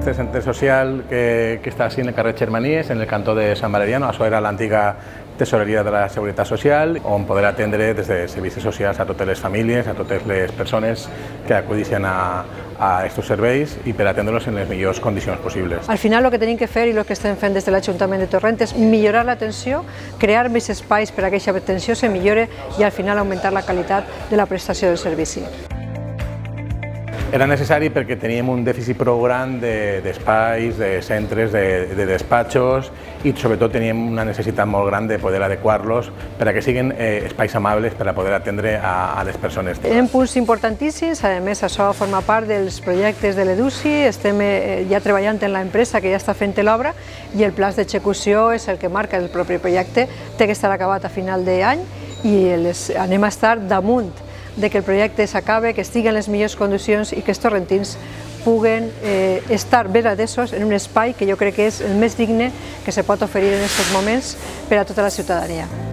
Este centre social que està així en el carrer Xermanies, en el cantó de Sant Valeriano. Això era l'antiga tesoreria de la Seguretat Social, on poder atendre des de servicis socials a totes les famílies, a totes les persones que acudixen a aquests serveis i per atendre-los en les millors condicions possibles. Al final el que tenim que fer i el que estem fent des de l'Ajuntament de Torrent és millorar l'atenció, crear més espais per a que aquesta atenció se millore i al final augmentar la qualitat de la prestació del servici. Era necessari perquè teníem un dèficit prou gran d'espais, de centres, de despatxos i sobretot teníem una necessitat molt gran de poder adequar-los per a que siguin espais amables per a poder atendre a les persones. Tenim punts importantíssims, a més això forma part dels projectes de l'EDUSI, estem ja treballant en l'empresa que ja està fent l'obra i el pla d'execució és el que marca el propi projecte, té que estar acabat a final d'any i anem a estar damunt de que el projecte s'acabe, que estigui en les millors condicions i que els torrentins puguen estar ben atesos en un espai que jo crec que és el més digne que se pot oferir en aquests moments per a tota la ciutadania.